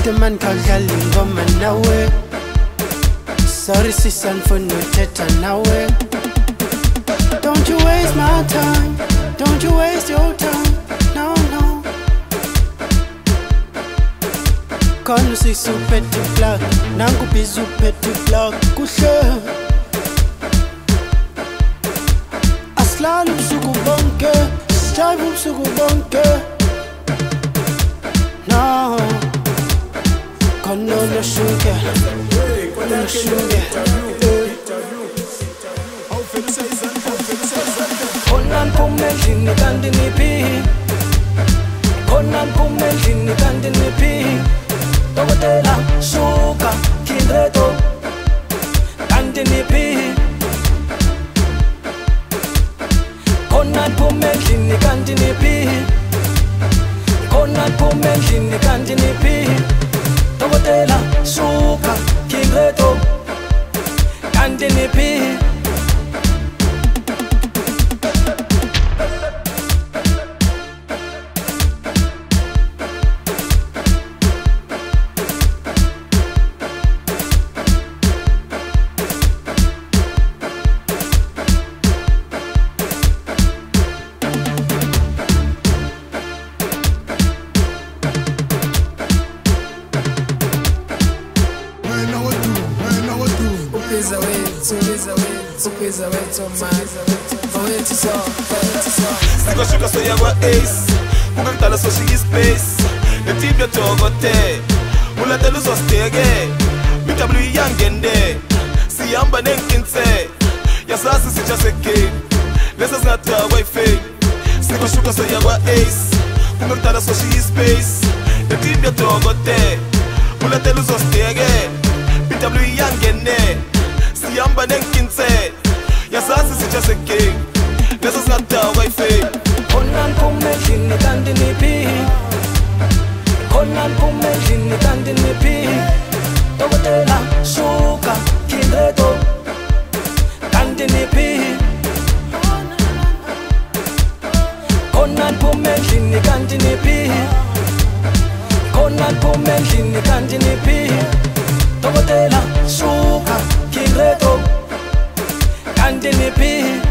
the man khadlala ingoma nawe. Sorry sister ngifuna uthetha nawe. Don't you waste my time, don't you waste your time, no no. Khona usisuphethe plug, nangu busy uphethe plug kuhle. Aslala ubusuku bonke, sijayiva ubusuku bonke. No, khona unoshuke, unoshuke. Khona niphume endlini kanti niphi? Khona niphume endlini kanti niphi? Dokotela suka kindreto kanti niphi? Khona niphume endlini kanti niphi? Khona niphume endlini kanti niphi? Dokotela suka kindreto kanti niphi? Sikoshuka soyangwa ace ungangidala soshiya ispace neteam yajokote ulandela uzosteke BW iyangende sihamba nenkinse yasazi sitsha segame lesa singadakwa ifake. Sikoshuka soyangwa ace ungangidala soshiya ispace neteam yajokote ulandela uzosteke BW iyangende sihamba nenkinse yasazi sitsha segame lesa singadakwa ifake. Khona niphume endlini kanti niphi? Khona niphume endlini kanti niphi? Dokotela suka kindreto kanti niphi? Khona niphume endlini kanti niphi? Khona niphume endlini kanti niphi? Dokotela suka kindreto kanti niphi?